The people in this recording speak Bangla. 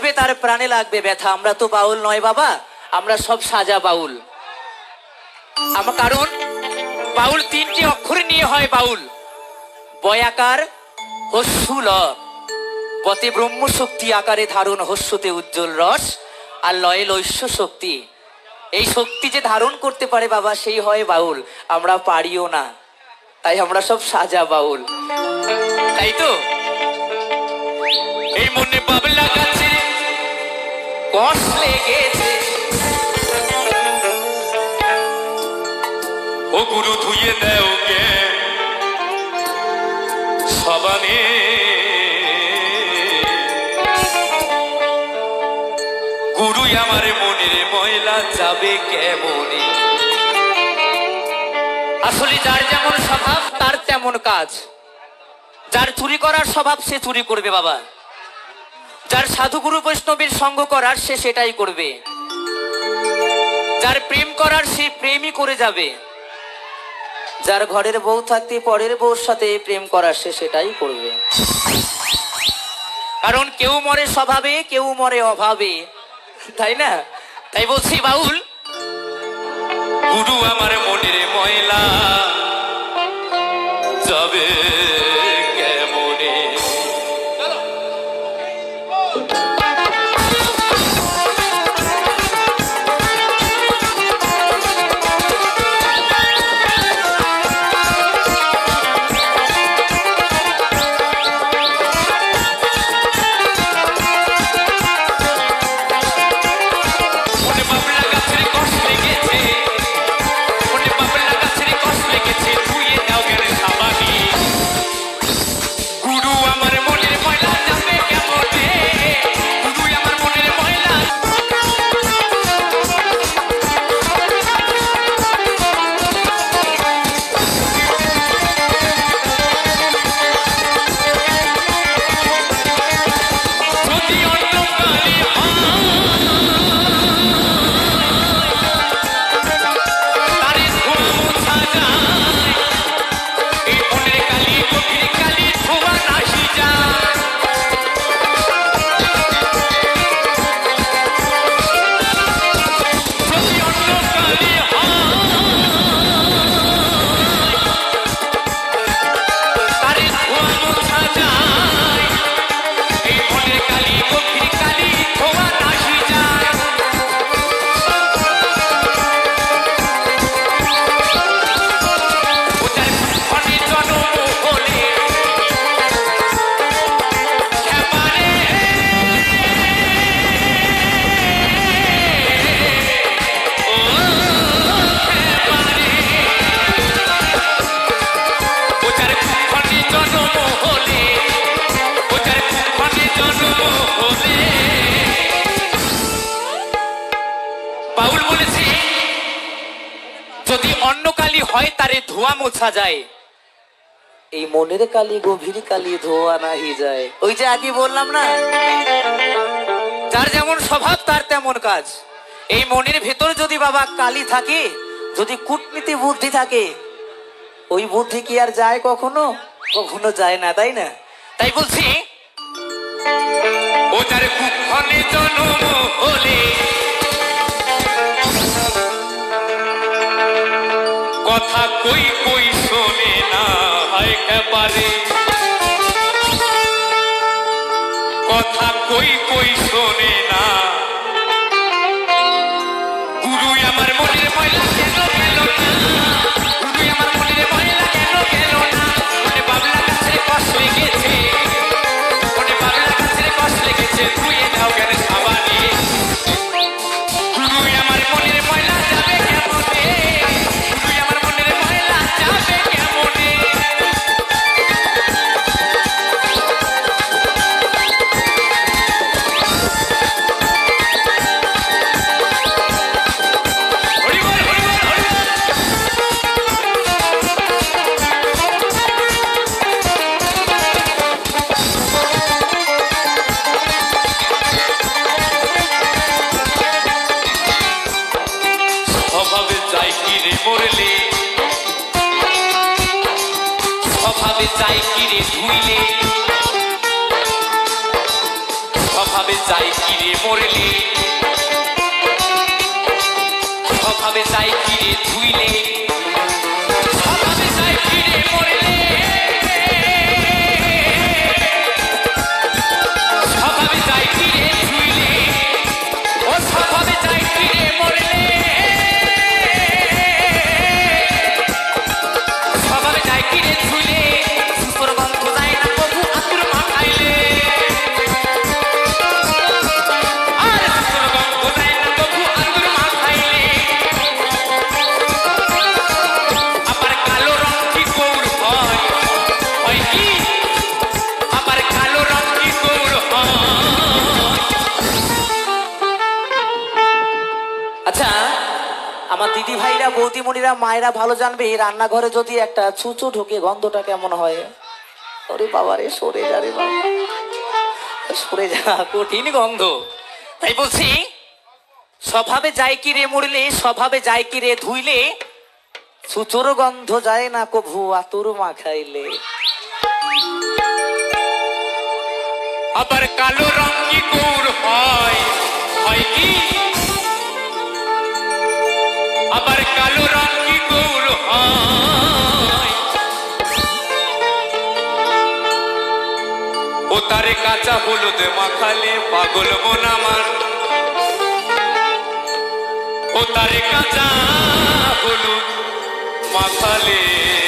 গাবে তার প্রাণে লাগবে ব্যথা। আমরা তো বাউল নয় বাবা, আমরা সব সাজা বাউল। আমার কারণ বাউল তিনটি অক্ষর নিয়ে হয় বাউল। বয়াকার হস্যু ল, বতে ব্রহ্ম শক্তি আকারে ধারণ হস্যতে উজ্জ্বল রস, আর লয়ে লৈশ্য শক্তি। এই শক্তি যে ধারণ করতে পারে বাবা সেই হয় বাউল। আমরা পারিও না, তাই আমরা সব সাজা বাউল, তাই তো। এই মনে বাবলা গাছে কষ লেগেছে, ও গুরু ধুয়ে দেও গে সবানে, গুরুই আমার মনের ময়লা যাবে কেমনে। আসলে যার যেমন স্বভাব তার তেমন কাজ। যার চুরি করার স্বভাব সে চুরি করবে বাবা, যার সাধু গুরু বৈষ্ণবের সঙ্গ করার সে সেটাই করবে, যার প্রেম করার সে প্রেমই করে যাবে, যার ঘরের বউ থাকতে পরের বউর সাথে প্রেম করার সে সেটাই করবে। কারণ কেউ মরে স্বভাবে, কেউ মরে অভাবে, তাই না? তাই বলছি বাউল, গুরু আমার মনের ময়লা যাবে কেমনে। যদি অন্য কালি হয় তারে ধোয়া মোছা যায়, এই মনের কালি গভীর কালি ধোয়া নাহি যায়। ওই যে আগে বললাম না, যার যেমন স্বভাব তার তেমন কাজ। এই মনের ভেতর যদি বাবা কালি থাকে, যদি কূটনীতি বুদ্ধি থাকে, ওই বুদ্ধি কি আর যায় কখনো? কখনো যায় না, তাই না? তাই বলছি, ও যার কুক্ষণে জন্ম হলে কথা কই কই শোনে না একেবারে, কথা কই কই শোনে না। গুরুই আমার মনের ময়লা কেন গেল না, গুরুই আমার মনের ময়লা কেন গেল না। মনে বাবলা গাছের কষ লেগেছে, মনে বাবলা গাছের কষ লেগেছে, ধুয়ে দাও কেন সাবানে। গুরুই আমার মনের ময়লা যাবে কেমনে, গুরুই আমার মনের ময়লা যাবে কেমনে। মরলে স্বভাবে যাই কিরে ধুইলে, স্বভাবে যাই কিরে মরলে স্বভাবে যাই ফিরে ধুইলে স্বভাবে যাই ফিরে মরলে স্বভাবে যাই ফিরে ধুইলে ও স্বভাবে যাই ফিরে মরলে স্বভাবে যাই ফিরে ধুইলে সুতোর গন্ধ যায় না প্রভু আতুর মাখাইলে আর সুতোর গন্ধ যায় না প্রভু আতুর মাখাইলে আবার কালো রং কি গৌর হয় হয় কি আবার কালো রং কি গৌর হয়। আচ্ছা আমার দিদি ভাইরা বৌদিমণিরা মায়েরা ভালো জানবে এই রান্নাঘরে যদি একটা ছুঁচো ঢোকে গন্ধটা কেমন হয়। ওরে বাবা রে সরে যা রে বাবা সরে যা কঠিন গন্ধ। তাই বলছি স্বভাবে যায় কি রে মরলে স্বভাবে যায় কি রে ধুইলে ছুঁচোর গন্ধ যায় না কভু আতুর মাখাইলে। আবার কালো রং কি গৌর হয় হয় কি আবার কালো রং কি গৌর হয় ও তারে কাঁচা হলুদ মাখালে পাগল মন আমার ও তারে কাঁচা হলুদ মাখালে